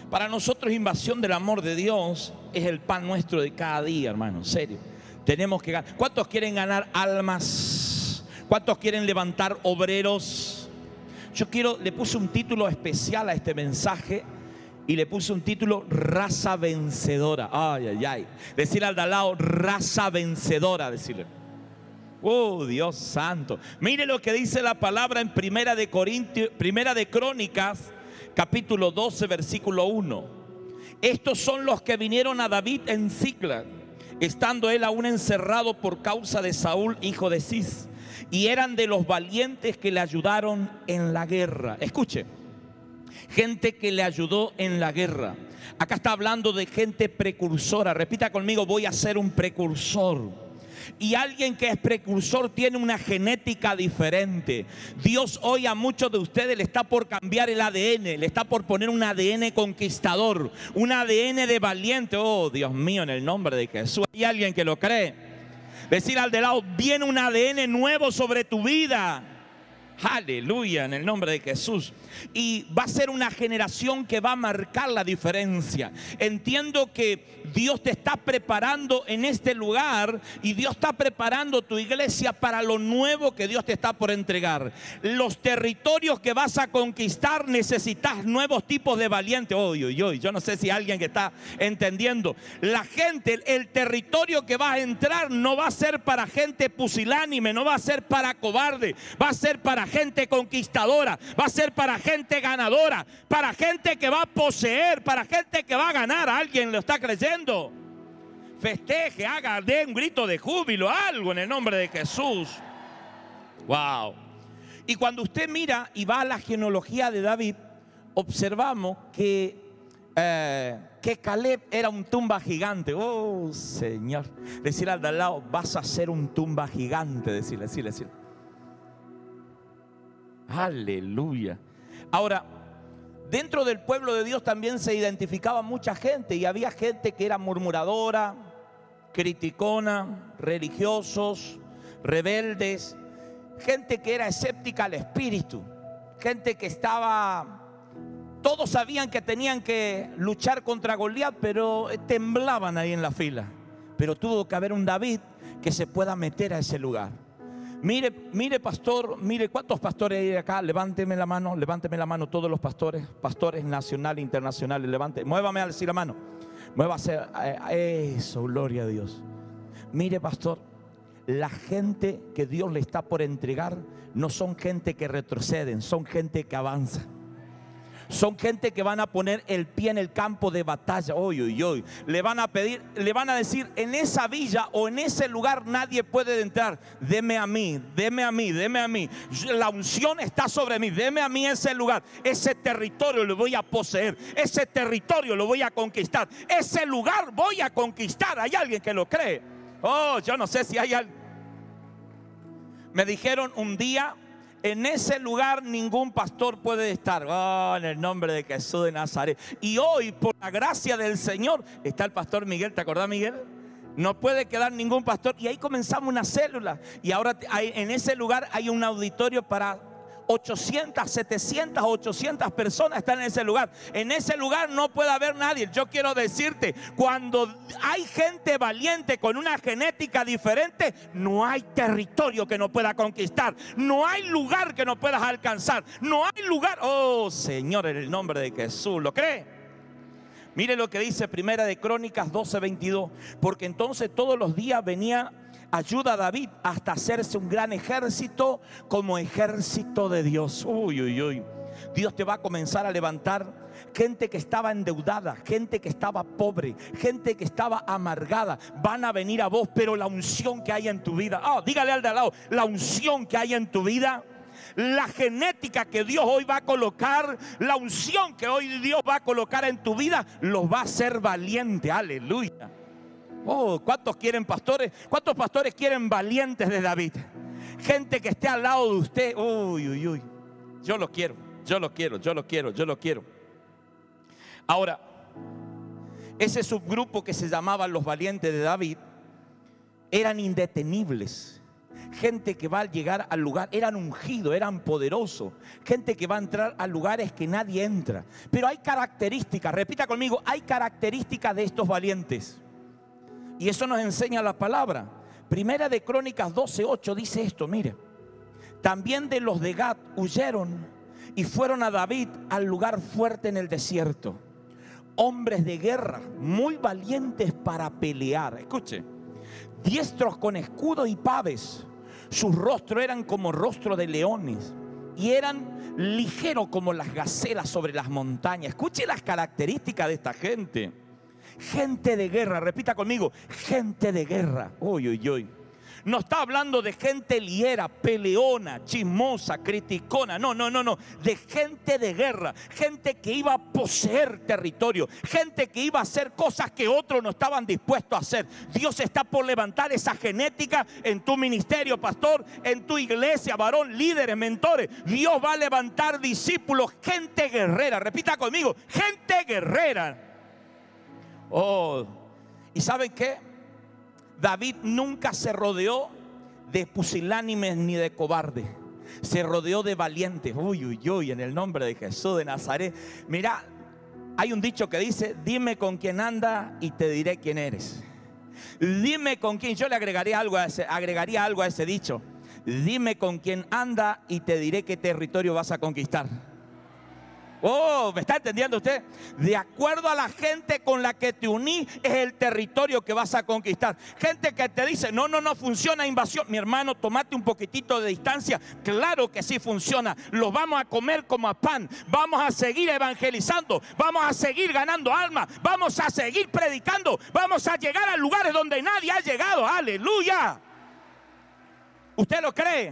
Para nosotros invasión del amor de Dios es el pan nuestro de cada día, hermano, en serio. Tenemos que ganar. ¿Cuántos quieren ganar almas? ¿Cuántos quieren levantar obreros? Le puse un título especial a este mensaje y le puse un título: raza vencedora. Ay, ay, ay. Decirle al de al lado: raza vencedora, decirle. Oh, Dios santo. Mire lo que dice la palabra en Primera de Crónicas, capítulo 12, versículo 1. Estos son los que vinieron a David en Siclag, estando él aún encerrado por causa de Saúl, hijo de Cis, y eran de los valientes que le ayudaron en la guerra. Escuche, gente que le ayudó en la guerra. Acá está hablando de gente precursora. Repita conmigo: voy a ser un precursor. Y alguien que es precursor tiene una genética diferente. Dios hoy a muchos de ustedes le está por cambiar el ADN, le está por poner un ADN conquistador, un ADN de valiente. Oh, Dios mío, en el nombre de Jesús. ¿Hay alguien que lo cree? Decir al de lado: viene un ADN nuevo sobre tu vida. Aleluya, en el nombre de Jesús. Y va a ser una generación que va a marcar la diferencia. Entiendo que Dios te está preparando en este lugar y Dios está preparando tu iglesia para lo nuevo que Dios te está por entregar. Los territorios que vas a conquistar, necesitas nuevos tipos de valientes. Yo no sé si alguien que está entendiendo. La gente, el territorio que vas a entrar no va a ser para gente pusilánime, no va a ser para cobarde, va a ser para gente conquistadora, va a ser para gente ganadora, para gente que va a poseer, para gente que va a ganar. ¿Alguien lo está creyendo? Festeje, dé un grito de júbilo, algo en el nombre de Jesús. Wow. Y cuando usted mira y va a la genealogía de David, observamos que Caleb era un tumba gigante. Oh, Señor. Decirle al de al lado: vas a ser un tumba gigante. Decirle. Aleluya. Ahora, dentro del pueblo de Dios también se identificaba mucha gente, y había gente que era murmuradora, criticona, religiosos, rebeldes, gente que era escéptica al espíritu, gente que todos sabían que tenían que luchar contra Goliat, pero temblaban ahí en la fila. Pero tuvo que haber un David que se pueda meter a ese lugar. Mire pastor, mire cuántos pastores hay acá. Levánteme la mano todos los pastores nacionales, internacionales. Muévame a decir la mano. Muévase, eso, gloria a Dios. Mire pastor, la gente que Dios le está por entregar no son gente que retroceden, son gente que avanza. Son gente que van a poner el pie en el campo de batalla. Le van a pedir, le van a decir: en esa villa o en ese lugar nadie puede entrar. Deme a mí. La unción está sobre mí. Deme a mí ese lugar. Ese territorio lo voy a poseer. Ese territorio lo voy a conquistar. Ese lugar voy a conquistar. ¿Hay alguien que lo cree? Yo no sé si hay alguien. Me dijeron un día: en ese lugar ningún pastor puede estar. En el nombre de Jesús de Nazaret. Y hoy, por la gracia del Señor, está el pastor Miguel. ¿Te acordás, Miguel? No puede quedar ningún pastor. Y ahí comenzamos una célula. Y ahora en ese lugar hay un auditorio para 800, 700, 800 personas están en ese lugar. En ese lugar no puede haber nadie. Yo quiero decirte, cuando hay gente valiente con una genética diferente, no hay territorio que no pueda conquistar. No hay lugar que no puedas alcanzar. No hay lugar. Oh, Señor, en el nombre de Jesús. ¿Lo cree? Mire lo que dice Primera de Crónicas 12:22. Porque entonces todos los días venía ayuda a David hasta hacerse un gran ejército como ejército de Dios. Dios te va a comenzar a levantar gente que estaba endeudada, gente que estaba pobre, gente que estaba amargada. Van a venir a vos, pero la unción que hay en tu vida. Dígale al de al lado: la unción que hay en tu vida, la genética que Dios hoy va a colocar, la unción que hoy Dios va a colocar en tu vida, los va a hacer valiente. Aleluya. ¿Cuántos quieren pastores? ¿Cuántos pastores quieren valientes de David? Gente que esté al lado de usted. Yo lo quiero. Ahora, ese subgrupo que se llamaban los valientes de David eran indetenibles. gente que va a llegar al lugar, eran ungidos, eran poderosos, gente que va a entrar a lugares que nadie entra. Pero hay características, repita conmigo, hay características de estos valientes. Y eso nos enseña la palabra. Primera de Crónicas 12:8 dice esto, mire. También de los de Gad huyeron y fueron a David al lugar fuerte en el desierto. Hombres de guerra, muy valientes para pelear. Escuche, diestros con escudo y paves. Sus rostros eran como rostro de leones y eran ligeros como las gacelas sobre las montañas. Escuche las características de esta gente. Gente de guerra, repita conmigo, gente de guerra. Uy, uy, uy. No está hablando de gente liera, peleona, chismosa, criticona. No. De gente de guerra. Gente que iba a poseer territorio. Gente que iba a hacer cosas que otros no estaban dispuestos a hacer. Dios está por levantar esa genética en tu ministerio, pastor, en tu iglesia, varón, líderes, mentores. Dios va a levantar discípulos, gente guerrera. Repita conmigo, gente guerrera. Oh, ¿y saben qué? David nunca se rodeó de pusilánimes ni de cobardes. Se rodeó de valientes. Uy, uy, uy, en el nombre de Jesús de Nazaret. Mira, hay un dicho que dice: dime con quién anda y te diré quién eres. Dime con quién. Yo le agregaría algo a ese dicho. Dime con quién anda y te diré qué territorio vas a conquistar. Oh, ¿me está entendiendo usted? De acuerdo a la gente con la que te uní, es el territorio que vas a conquistar. Gente que te dice, no funciona invasión. Mi hermano, tomate un poquitito de distancia. Claro que sí funciona. Los vamos a comer como a pan. Vamos a seguir evangelizando. Vamos a seguir ganando almas. Vamos a seguir predicando. Vamos a llegar a lugares donde nadie ha llegado. Aleluya. ¿Usted lo cree?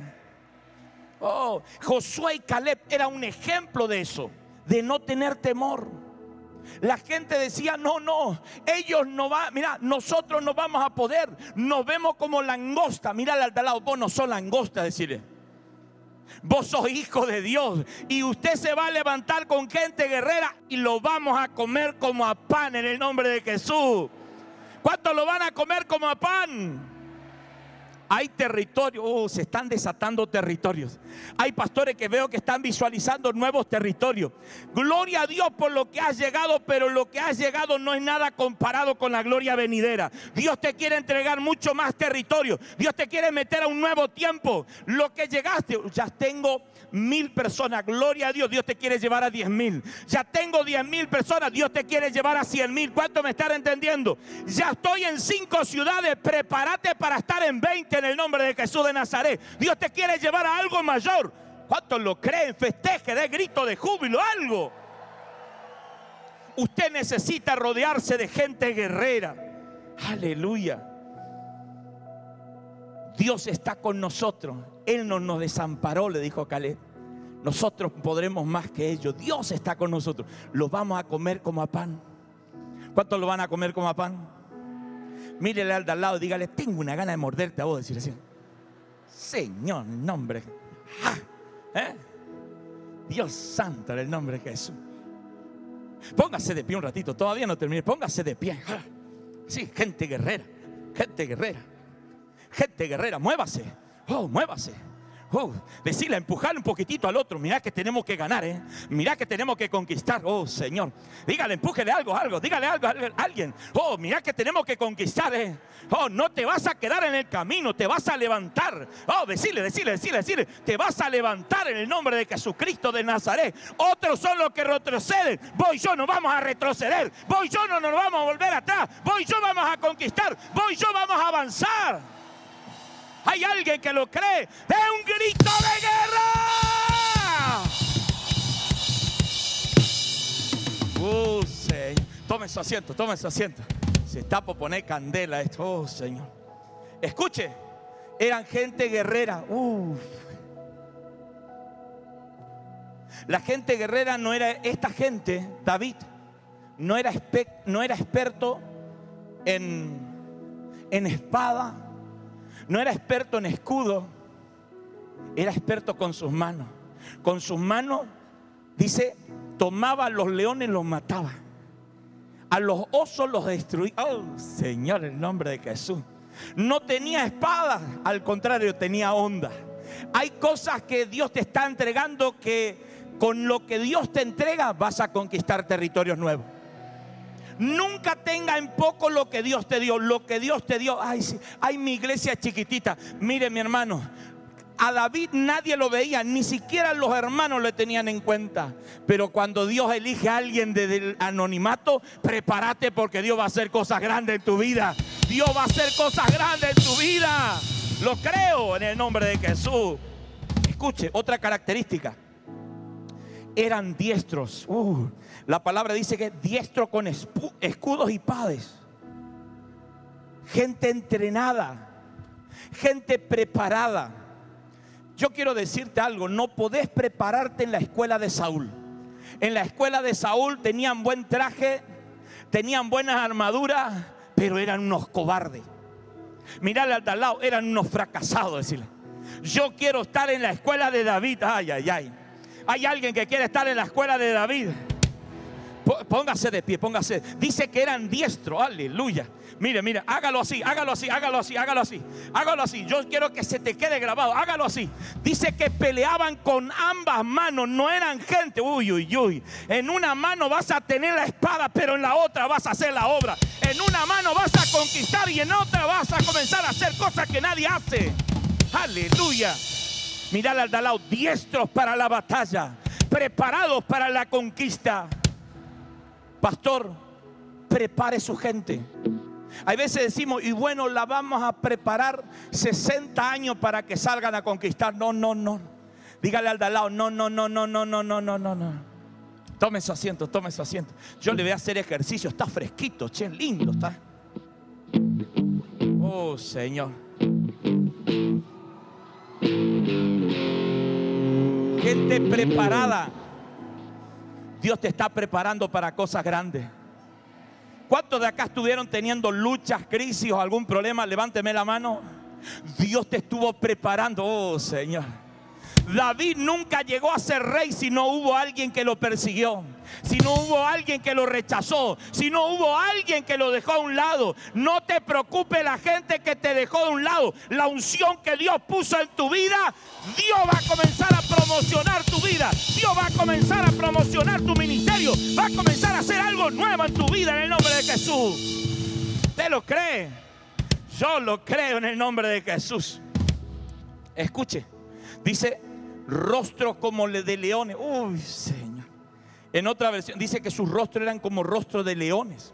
Oh, Josué y Caleb era un ejemplo de eso, de no tener temor. La gente decía, no, ellos no van, mira, nosotros no vamos a poder. Nos vemos como langosta. Mírale al de al lado, vos no sos langosta, decirle. Vos sos hijo de Dios y usted se va a levantar con gente guerrera y lo vamos a comer como a pan en el nombre de Jesús. ¿Cuántos lo van a comer como a pan? Hay territorios, se están desatando territorios. Hay pastores que veo que están visualizando nuevos territorios. Gloria a Dios por lo que has llegado, pero lo que has llegado no es nada comparado con la gloria venidera. Dios te quiere entregar mucho más territorio. Dios te quiere meter a un nuevo tiempo. Lo que llegaste, ya tengo 1000 personas, gloria a Dios. Dios te quiere llevar a 10,000. Ya tengo 10,000 personas, Dios te quiere llevar a 100,000. ¿Cuánto me están entendiendo? Ya estoy en 5 ciudades, prepárate para estar en 20 en el nombre de Jesús de Nazaret. Dios te quiere llevar a algo mayor. ¿Cuántos lo creen? Festeje, dé grito de júbilo, algo. Usted necesita rodearse de gente guerrera. Aleluya. Dios está con nosotros. Él no nos desamparó, le dijo Caleb. Nosotros podremos más que ellos. Dios está con nosotros. Los vamos a comer como a pan. ¿Cuántos lo van a comer como a pan? Mírele al de al lado y dígale, tengo una gana de morderte a vos, decir así. Señor, en el nombre. Dios santo, en el nombre de Jesús. Póngase de pie un ratito, todavía no terminé. Póngase de pie. Sí, gente guerrera, gente guerrera, gente guerrera, muévase. Oh, muévase. Decirle, empujarle un poquitito al otro. Mirá que tenemos que ganar, mirá que tenemos que conquistar. Oh, Señor, dígale, empújele algo, dígale algo a alguien. Oh, mirá que tenemos que conquistar, Oh, no te vas a quedar en el camino, te vas a levantar. Oh, decirle, te vas a levantar en el nombre de Jesucristo de Nazaret. Otros son los que retroceden. Vos y yo no vamos a retroceder. Vos y yo no nos vamos a volver atrás. Vos y yo vamos a conquistar. Vos y yo vamos a avanzar. ¿Hay alguien que lo cree? ¡De un grito de guerra! Señor. Tome su asiento. Se está por poner candela esto. Oh, Señor. Escuche, eran gente guerrera. La gente guerrera no era esta gente. David no era experto en espada. No era experto en escudo, era experto con sus manos. Con sus manos, dice, tomaba a los leones, los mataba. A los osos los destruía. Oh, Señor, en el nombre de Jesús. No tenía espada, al contrario, tenía onda. Hay cosas que Dios te está entregando que con lo que Dios te entrega vas a conquistar territorios nuevos. Nunca tenga en poco lo que Dios te dio. Lo que Dios te dio. Ay, sí, ay, mi iglesia es chiquitita. Mire, mi hermano, a David nadie lo veía, ni siquiera los hermanos lo tenían en cuenta. Pero cuando Dios elige a alguien del anonimato, prepárate, porque Dios va a hacer cosas grandes en tu vida. Dios va a hacer cosas grandes en tu vida. Lo creo en el nombre de Jesús. Escuche, otra característica. Eran diestros. La palabra dice que diestro con escudos y pades. Gente entrenada, gente preparada. Yo quiero decirte algo, no podés prepararte en la escuela de Saúl. En la escuela de Saúl tenían buen traje, tenían buenas armaduras, pero eran unos cobardes. Mirale al de al lado, eran unos fracasados, decirle. Yo quiero estar en la escuela de David. Ay, ay, ay. Hay alguien que quiere estar en la escuela de David. Póngase de pie, póngase. Dice que eran diestros, aleluya. Mire, mire, hágalo así, hágalo así, hágalo así, hágalo así. Hágalo así, yo quiero que se te quede grabado. Hágalo así. Dice que peleaban con ambas manos, no eran gente. Uy, uy, uy. En una mano vas a tener la espada, pero en la otra vas a hacer la obra. En una mano vas a conquistar y en otra vas a comenzar a hacer cosas que nadie hace. Aleluya. Mirad al de al lado, diestros para la batalla, preparados para la conquista. Pastor, prepare su gente. Hay veces decimos, y bueno, la vamos a preparar 60 años para que salgan a conquistar. No, no, no. Dígale al de al lado, no, no, no, no, no, no, no, no, no. Tome su asiento, tome su asiento. Yo le voy a hacer ejercicio, está fresquito, che, lindo está. Oh, Señor. Gente preparada. Dios te está preparando para cosas grandes. ¿Cuántos de acá estuvieron teniendo luchas, crisis o algún problema? Levánteme la mano. Dios te estuvo preparando. Oh, Señor. David nunca llegó a ser rey si no hubo alguien que lo persiguió, si no hubo alguien que lo rechazó, si no hubo alguien que lo dejó a un lado. No te preocupe la gente que te dejó de un lado. La unción que Dios puso en tu vida, Dios va a comenzar a promocionar tu vida. Dios va a comenzar a promocionar tu ministerio. Va a comenzar a hacer algo nuevo en tu vida en el nombre de Jesús. ¿Usted lo cree? Yo lo creo en el nombre de Jesús. Escuche, dice rostros como de leones. Uy, Señor. En otra versión dice que sus rostros eran como rostros de leones.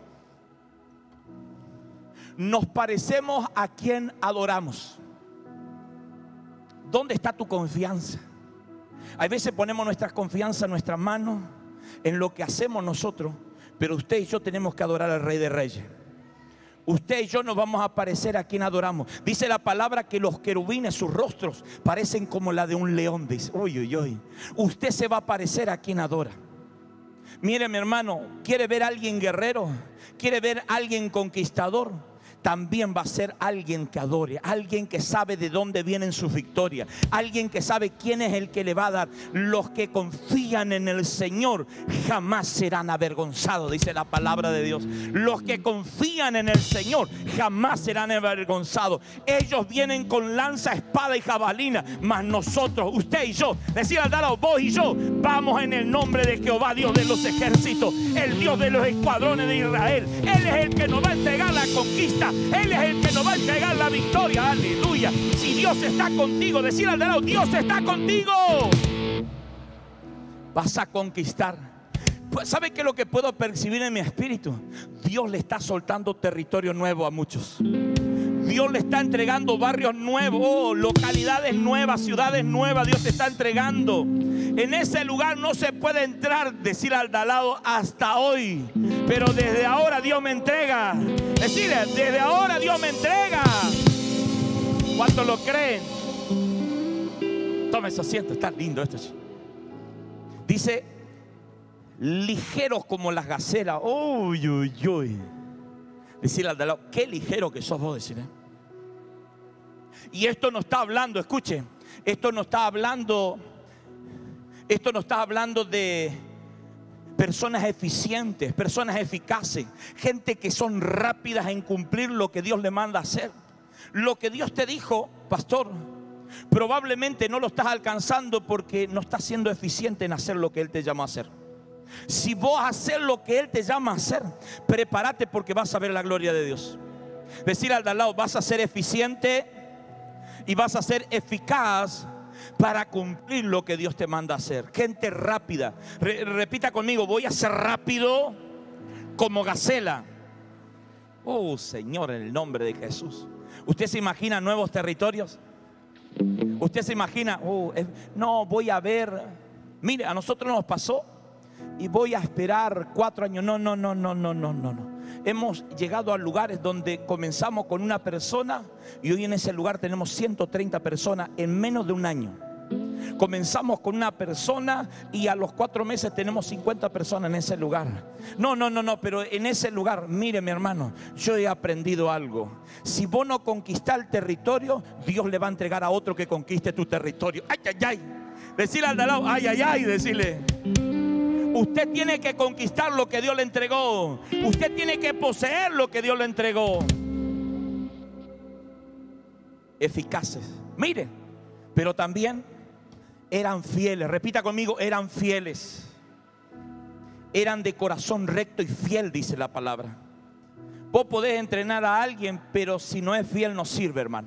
Nos parecemos a quien adoramos. ¿Dónde está tu confianza? Hay veces ponemos nuestra confianza en nuestras manos, en lo que hacemos nosotros, pero usted y yo tenemos que adorar al Rey de Reyes. Usted y yo nos vamos a parecer a quien adoramos. Dice la palabra que los querubines, sus rostros parecen como la de un león. Dice, uy, uy, uy. Usted se va a parecer a quien adora. Mire, mi hermano, ¿quiere ver a alguien guerrero? ¿Quiere ver a alguien conquistador? También va a ser alguien que adore, alguien que sabe de dónde vienen sus victorias, alguien que sabe quién es el que le va a dar. Los que confían en el Señor jamás serán avergonzados, dice la palabra de Dios. Los que confían en el Señor jamás serán avergonzados. Ellos vienen con lanza, espada y jabalina, mas nosotros, usted y yo, decía al lado, vos y yo, vamos en el nombre de Jehová, Dios de los ejércitos, el Dios de los escuadrones de Israel. Él es el que nos va a entregar la conquista. Él es el que nos va a entregar la victoria. Aleluya. Si Dios está contigo, decir al de lado, Dios está contigo. Vas a conquistar. Pues, ¿sabe qué es lo que puedo percibir en mi espíritu? Dios le está soltando territorio nuevo a muchos. Dios le está entregando barrios nuevos, localidades nuevas, ciudades nuevas. Dios te está entregando. En ese lugar no se puede entrar, decir al de lado, hasta hoy. Pero desde ahora Dios me entrega. Decirle, desde ahora Dios me entrega. ¿Cuántos lo creen? Tome su asiento, está lindo esto. Dice, ligeros como las gacelas. Uy, uy, uy. Decirle al de lado, qué ligero que sos vos, decirle. Y esto no está hablando, escuche, esto no está hablando de personas eficientes, personas eficaces, gente que son rápidas en cumplir lo que Dios le manda a hacer. Lo que Dios te dijo, pastor, probablemente no lo estás alcanzando porque no estás siendo eficiente en hacer lo que Él te llama a hacer. Si vos haces lo que Él te llama a hacer, prepárate porque vas a ver la gloria de Dios. Decir al de al lado, vas a ser eficiente y vas a ser eficaz para cumplir lo que Dios te manda a hacer. Gente rápida. Repita conmigo, voy a ser rápido como gacela. Oh Señor, en el nombre de Jesús. ¿Usted se imagina nuevos territorios? ¿Usted se imagina? No, voy a ver. Mire, a nosotros nos pasó y voy a esperar 4 años. No. Hemos llegado a lugares donde comenzamos con una persona y hoy en ese lugar tenemos 130 personas en menos de un año. Comenzamos con una persona y a los 4 meses tenemos 50 personas en ese lugar. No, pero en ese lugar, mire mi hermano, yo he aprendido algo. Si vos no conquistás el territorio, Dios le va a entregar a otro que conquiste tu territorio. Ay. Decirle al de al lado, ay, decirle. Usted tiene que conquistar lo que Dios le entregó. Usted tiene que poseer lo que Dios le entregó. Eficaces. Mire, pero también eran fieles. Repita conmigo, eran fieles. Eran de corazón recto y fiel, dice la palabra. Vos podés entrenar a alguien, pero si no es fiel no sirve, hermano.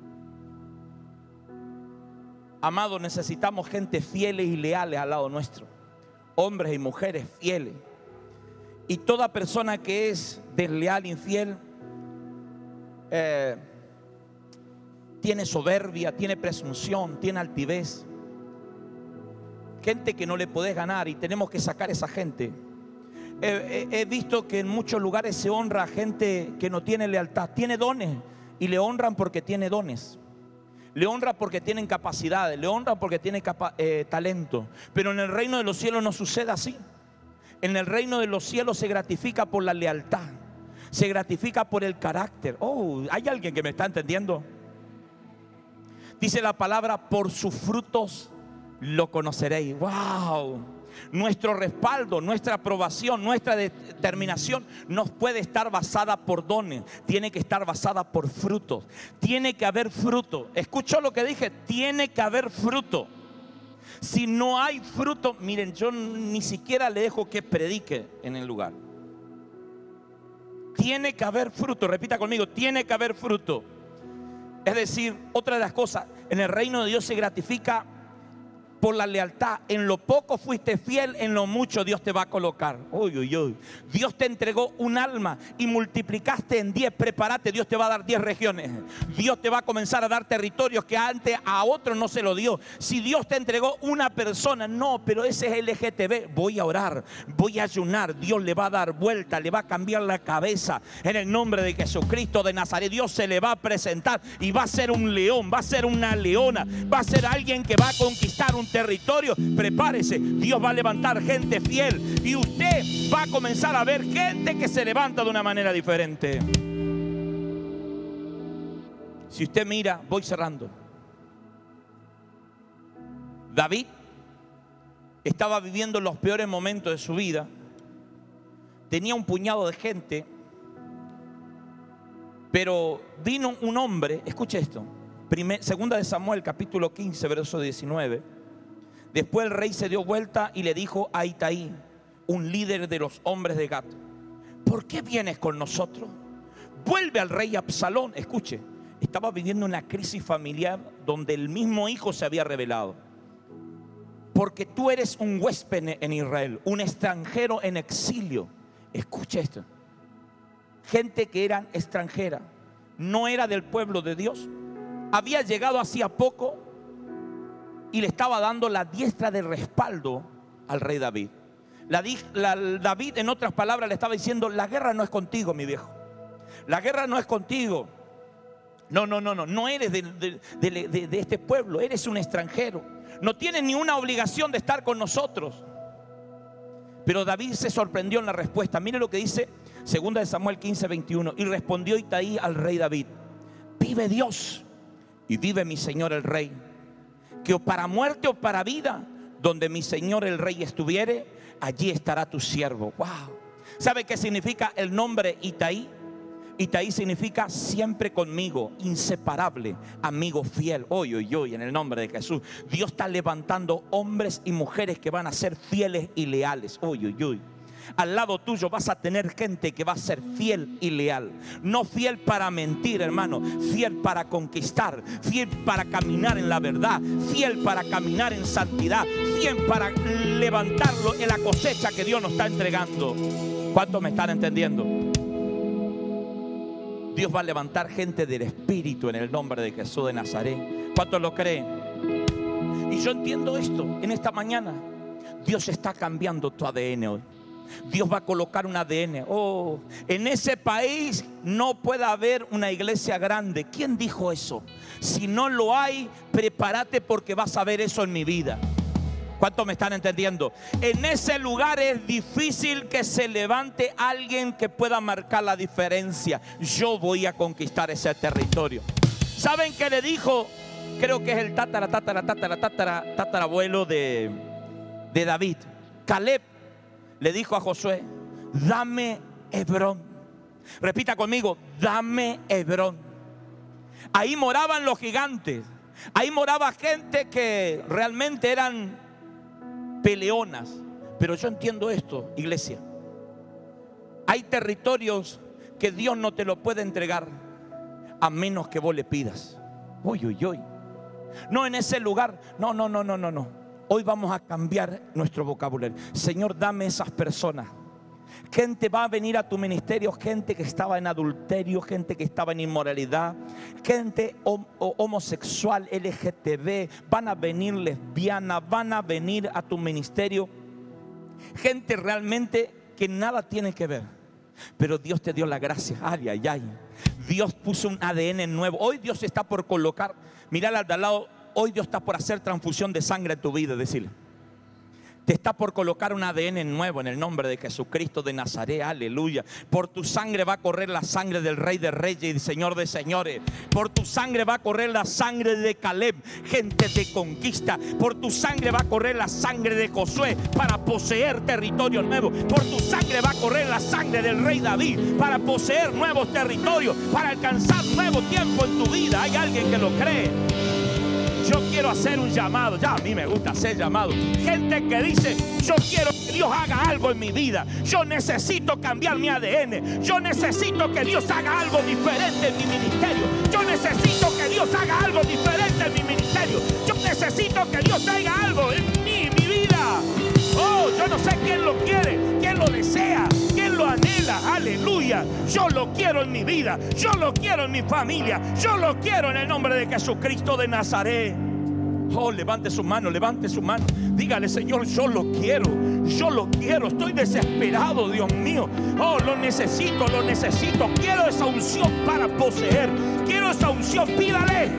Amado, necesitamos gente fieles y leales al lado nuestro. Hombres y mujeres fieles. Y toda persona que es desleal, infiel, tiene soberbia, tiene presunción, tiene altivez. Gente que no le podés ganar y tenemos que sacar a esa gente. He visto que en muchos lugares se honra a gente que no tiene lealtad. Tiene dones y le honran porque tiene dones. Le honran porque tienen capacidades, le honran porque tienen talento. Pero en el reino de los cielos no sucede así. En el reino de los cielos se gratifica por la lealtad, se gratifica por el carácter. Oh, ¿hay alguien que me está entendiendo? Dice la palabra, por sus frutos lo conoceréis. Wow. Nuestro respaldo, nuestra aprobación, nuestra determinación no puede estar basada por dones, tiene que estar basada por frutos. Tiene que haber fruto. ¿Escuchó lo que dije? Tiene que haber fruto. Si no hay fruto, miren, yo ni siquiera le dejo que predique en el lugar. Tiene que haber fruto. Repita conmigo, tiene que haber fruto. Es decir, otra de las cosas, en el reino de Dios se gratifica por la lealtad. En lo poco fuiste fiel, en lo mucho Dios te va a colocar. Dios te entregó un alma y multiplicaste en 10. Prepárate, Dios te va a dar 10 regiones. Dios te va a comenzar a dar territorios que antes a otros no se lo dio. Si Dios te entregó una persona, no, pero ese es LGTB. Voy a orar, voy a ayunar. Dios le va a dar vuelta, le va a cambiar la cabeza. En el nombre de Jesucristo de Nazaret, Dios se le va a presentar y va a ser un león, va a ser una leona, va a ser alguien que va a conquistar un territorio. Prepárese, Dios va a levantar gente fiel y usted va a comenzar a ver gente que se levanta de una manera diferente. Si usted mira, voy cerrando. David estaba viviendo los peores momentos de su vida. Tenía un puñado de gente, pero vino un hombre. Escuche esto, segunda de Samuel capítulo 15 verso 19. Después el rey se dio vuelta y le dijo a Itaí, un líder de los hombres de Gat: ¿por qué vienes con nosotros? Vuelve al rey Absalón. Escuche, estaba viviendo una crisis familiar donde el mismo hijo se había rebelado. Porque tú eres un huésped en Israel, un extranjero en exilio. Escuche esto. Gente que era extranjera, no era del pueblo de Dios, había llegado hacía poco y le estaba dando la diestra de respaldo al rey David. David, en otras palabras, le estaba diciendo: la guerra no es contigo, mi viejo. La guerra no es contigo. No eres de este pueblo, eres un extranjero. No tienes ni una obligación de estar con nosotros. Pero David se sorprendió en la respuesta. Mire lo que dice segunda de Samuel 15, 21. Y respondió Itaí al rey David: vive Dios y vive mi señor el rey, que o para muerte o para vida, donde mi señor el rey estuviere, allí estará tu siervo. Wow. ¿Sabe qué significa el nombre Itaí? Itaí significa siempre conmigo, inseparable, amigo fiel. Hoy, en el nombre de Jesús, Dios está levantando hombres y mujeres que van a ser fieles y leales. Hoy. Al lado tuyo vas a tener gente que va a ser fiel y leal. No fiel para mentir, hermano. Fiel para conquistar. Fiel para caminar en la verdad. Fiel para caminar en santidad. Fiel para levantarlo en la cosecha que Dios nos está entregando. ¿Cuántos me están entendiendo? Dios va a levantar gente del Espíritu en el nombre de Jesús de Nazaret. ¿Cuántos lo creen? Y yo entiendo esto en esta mañana. Dios está cambiando tu ADN hoy. Dios va a colocar un ADN. En ese país no puede haber una iglesia grande. ¿Quién dijo eso? Si no lo hay, prepárate porque vas a ver eso en mi vida. ¿Cuántos me están entendiendo? En ese lugar es difícil que se levante alguien que pueda marcar la diferencia. Yo voy a conquistar ese territorio. ¿Saben qué le dijo? Creo que es el tatarabuelo de David. Caleb le dijo a Josué: dame Hebrón. Repita conmigo: dame Hebrón. Ahí moraban los gigantes. Ahí moraba gente que realmente eran peleonas. Pero yo entiendo esto, iglesia. Hay territorios que Dios no te lo puede entregar a menos que vos le pidas. No, en ese lugar. No. Hoy vamos a cambiar nuestro vocabulario. Señor, dame esas personas. Gente va a venir a tu ministerio, gente que estaba en adulterio, gente que estaba en inmoralidad, gente homosexual, LGTB, van a venir lesbianas, van a venir a tu ministerio. Gente realmente que nada tiene que ver. Pero Dios te dio la gracia. Ay. Dios puso un ADN nuevo. Hoy Dios está por colocar, mírale al de al lado. Hoy Dios está por hacer transfusión de sangre en tu vida. Decirle: te está por colocar un ADN nuevo en el nombre de Jesucristo de Nazaret. Aleluya. Por tu sangre va a correr la sangre del Rey de Reyes y del Señor de Señores. Por tu sangre va a correr la sangre de Caleb, gente de conquista. Por tu sangre va a correr la sangre de Josué para poseer territorio nuevo. Por tu sangre va a correr la sangre del Rey David para poseer nuevos territorios, para alcanzar nuevo tiempo en tu vida. ¿Hay alguien que lo cree? Yo quiero hacer un llamado. Ya a mí me gusta hacer llamados. Gente que dice: yo quiero que Dios haga algo en mi vida. Yo necesito cambiar mi ADN. Yo necesito que Dios haga algo diferente en mi ministerio. Yo necesito que Dios haga algo diferente en mi ministerio. Yo necesito que Dios haga algo en mi vida. Yo no sé quién lo quiere, quién lo desea, quién lo anhela. Aleluya. Yo lo quiero en mi vida. Yo lo quiero en mi familia. Yo lo quiero en el nombre de Jesucristo de Nazaret. Levante su mano, levante su mano. Dígale: Señor, yo lo quiero. Yo lo quiero. Estoy desesperado, Dios mío. Lo necesito. Quiero esa unción para poseer. Quiero esa unción. Pídale.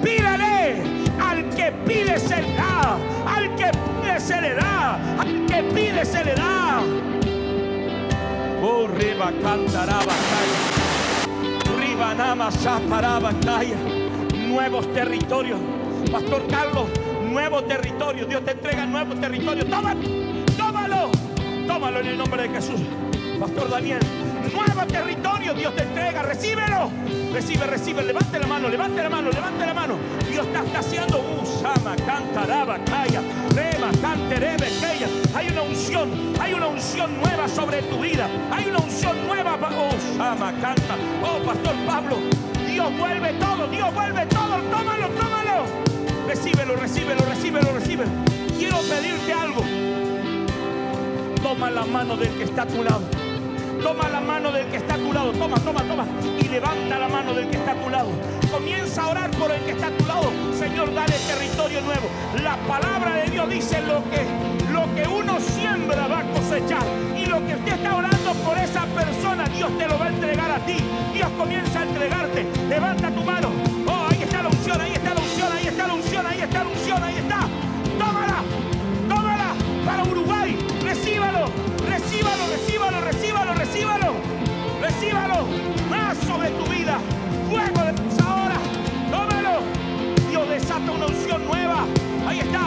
Al que pide se le da. Al que pide se le da. Al que pide se le da. Riba cantará batalla. Riba nama sapará batalla. Nuevos territorios. Pastor Carlos, nuevo territorio. Dios te entrega nuevo territorio. Tómalo en el nombre de Jesús. Pastor Daniel, nuevo territorio. Dios te entrega. Recíbelo. Recibe. Levante la mano. Dios está haciendo. Usama cantará batalla. Rema canterebe aquella. Hay una unción nueva sobre tu vida. Hay una unción nueva. Usama canta. Pastor Pablo, Dios vuelve todo. Tómalo. Recíbelo. Quiero pedirte algo. Toma la mano del que está a tu lado. Toma y levanta la mano del que está a tu lado. Comienza a orar por el que está a tu lado. Señor, dale territorio nuevo. La palabra de Dios dice: lo que uno siembra va a cosechar. Y lo que usted está orando por esa persona, Dios te lo va a entregar a ti. Dios comienza a entregarte. Levanta tu mano. Ahí está la unción. Ahí está. Tómala. Para Uruguay. Recíbalo. Más sobre tu vida. Fuego de Dios ahora. Tómalo. Dios desata una unción nueva. Ahí está.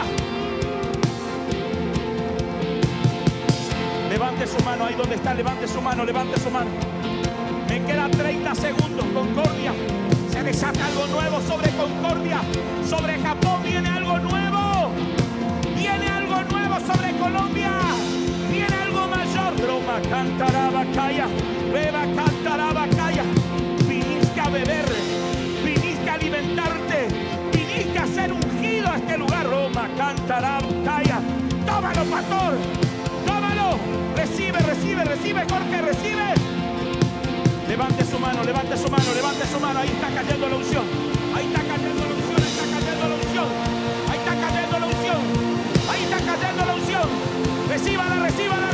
Levante su mano ahí donde está. Levante su mano. Me quedan 30 segundos. Concordia. Se desata algo nuevo sobre Concordia. Sobre Japón viene algo nuevo. Viene algo nuevo sobre Colombia. Viene algo mayor. Roma cantará bacaya. Beba cantará bacaya. Viniste a beber. Viniste a alimentarte. Viniste a ser ungido a este lugar. Roma cantará bacaya. Tómalo, pastor. Tómalo. Recibe, recibe, recibe, Jorge, recibe. Levante su mano, levante su mano, levante su mano. Ahí está cayendo la unción. Ahí está cayendo la unción, ahí está cayendo la unción. Ahí está cayendo la unción. Ahí está cayendo la unción. Recíbala, recíbala,